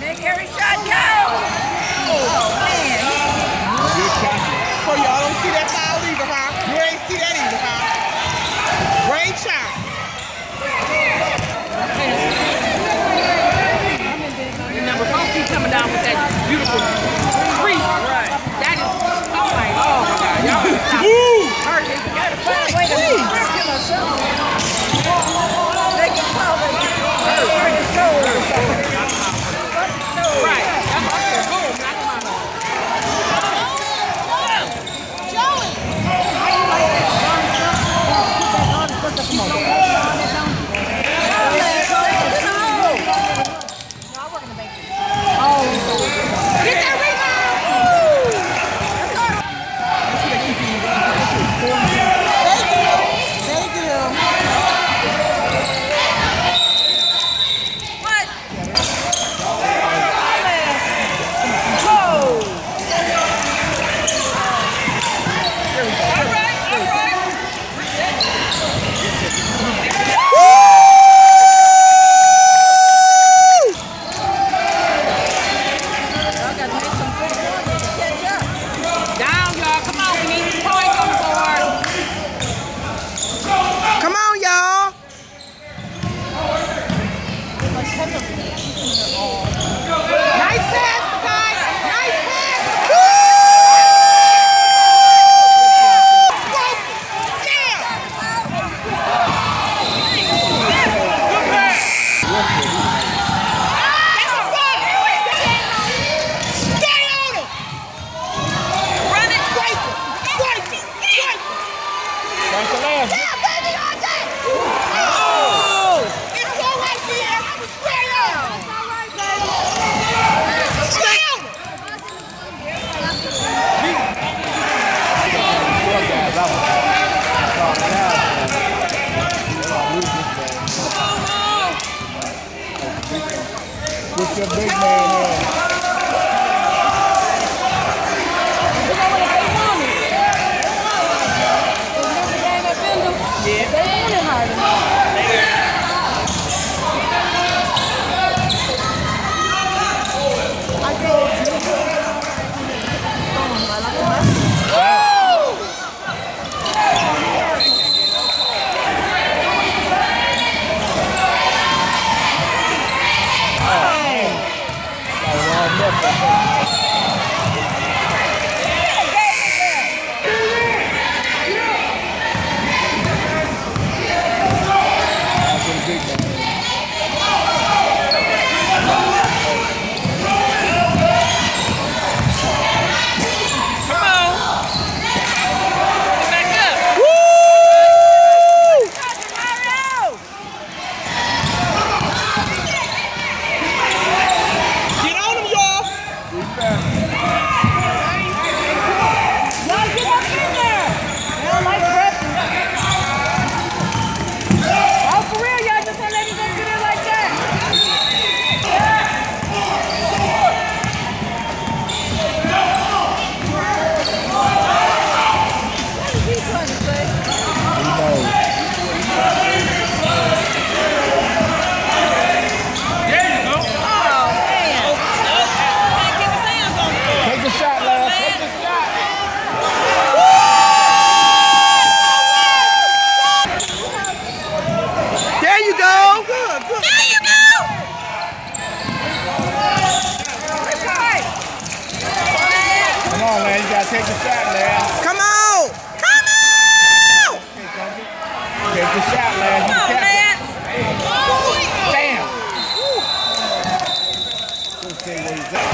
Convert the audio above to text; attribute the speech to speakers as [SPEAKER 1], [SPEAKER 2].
[SPEAKER 1] Make every shot count. Oh, man.
[SPEAKER 2] Good shot. So y'all don't see that foul either, huh? You ain't see that either, huh? Great shot.
[SPEAKER 3] Remember, folks keep coming down with that beautiful tree. Right. That is, oh my God. Y'all gotta stop.
[SPEAKER 1] Hurt. You gotta find a way to circle or something. They can call it his shoulder or something.
[SPEAKER 3] Right. That's what I'm saying. Boom. Knock him out.
[SPEAKER 1] Joey! Get that rebound! Thank you. What? Whoa! All right.
[SPEAKER 3] Down, y'all. Come on. We need these points on the board.
[SPEAKER 2] Come on, y'all. Nice pass, guys. Nice pass. Woo! Yeah. Stay on him.
[SPEAKER 1] Run it.
[SPEAKER 2] Swipe it. Right to left.
[SPEAKER 1] Yeah, baby, all day.
[SPEAKER 2] Oh! It's all right, Pierre. Stay on him. Stay on him. Put your big man in. Take the shot, lad. Come on! Come on! Take the shot, lad.
[SPEAKER 1] Come on, Lance.
[SPEAKER 2] Damn! Let's see where he's at.